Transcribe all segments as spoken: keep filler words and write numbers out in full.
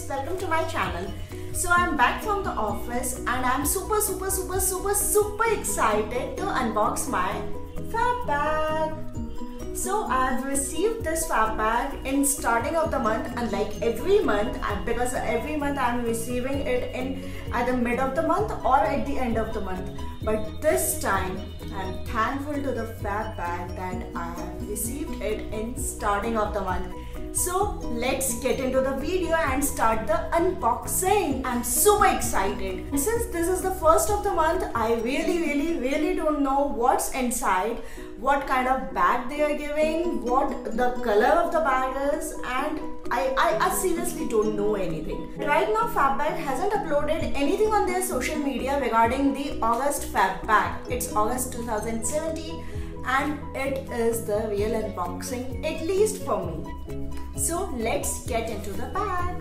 welcome to my channel. So I'm back from the office and I'm super super super super super excited to unbox my fab bag. So I've received this fab bag in starting of the month, and like every month, because every month I'm receiving it in at the mid of the month or at the end of the month. But this time I'm thankful to the fab bag that I have received it in starting of the month. So let's get into the video and start the unboxing. I'm super excited. Since this is the first of the month, I really really really don't know what's inside, what kind of bag they are giving, what the color of the bag is, and I, I, I seriously don't know anything. Right now Fab Bag hasn't uploaded anything on their social media regarding the August Fab Bag. It's August two thousand seventeen and it is the real unboxing, at least for me. So let's get into the bag.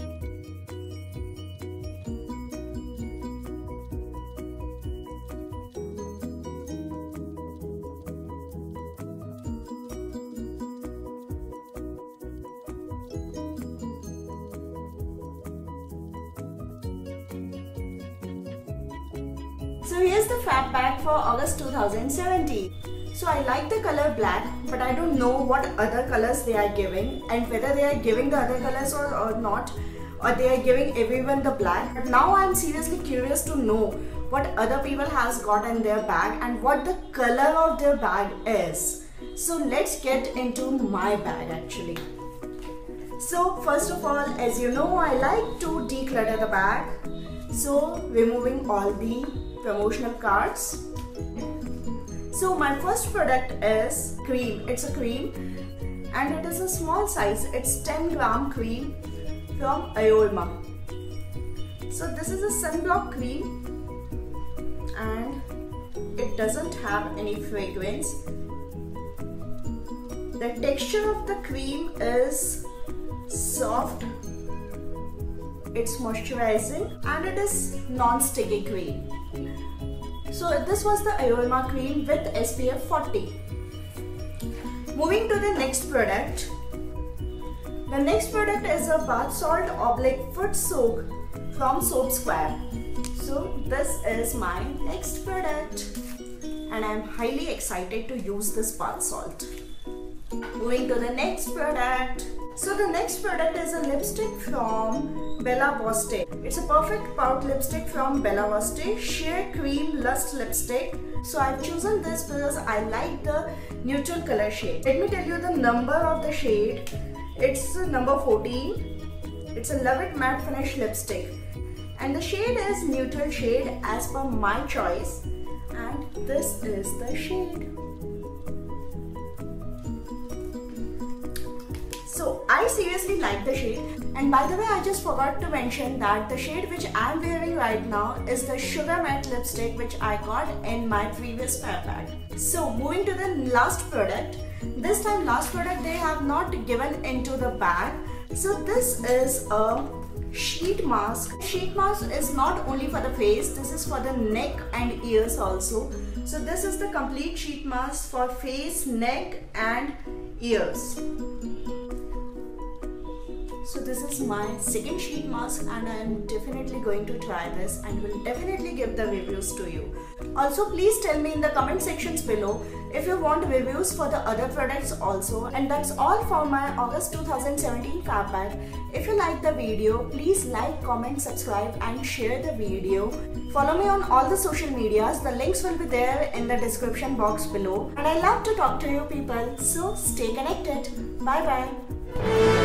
So here's the fab bag for August two thousand seventeen. So I like the color black, but I don't know what other colors they are giving and whether they are giving the other colors or, or not, or they are giving everyone the black. But now I'm seriously curious to know what other people has got in their bag and what the color of their bag is. So let's get into my bag actually. So first of all, as you know, I like to declutter the bag. So removing all the promotional cards. So my first product is cream. It's a cream and it is a small size. It's ten gram cream from Ayorma. So this is a sunblock cream and it doesn't have any fragrance. The texture of the cream is soft, it's moisturizing, and it is non-sticky cream. So this was the Ayorma cream with S P F forty. Moving to the next product. The next product is a bath salt oblique foot soak from Soap Square. So this is my next product and I am highly excited to use this bath salt. Moving to the next product. So the next product is a lipstick from Bella Boste. It's a perfect pout lipstick from Bella Boste, Sheer Cream Lust Lipstick. So I've chosen this because I like the neutral color shade. Let me tell you the number of the shade. It's number fourteen. It's a Love It Matte Finish lipstick. And the shade is neutral shade as per my choice. And this is the shade. So I seriously like the shade, and by the way I just forgot to mention that the shade which I am wearing right now is the Sugar Matte lipstick which I got in my previous fab bag. So moving to the last product. This time last product they have not given into the bag. So this is a sheet mask. Sheet mask is not only for the face, this is for the neck and ears also. So this is the complete sheet mask for face, neck and ears. So this is my second sheet mask and I am definitely going to try this and will definitely give the reviews to you. Also please tell me in the comment sections below if you want reviews for the other products also. And that's all for my August two thousand seventeen fab bag. If you like the video, please like, comment, subscribe and share the video. Follow me on all the social medias. The links will be there in the description box below. And I love to talk to you people. So stay connected. Bye bye.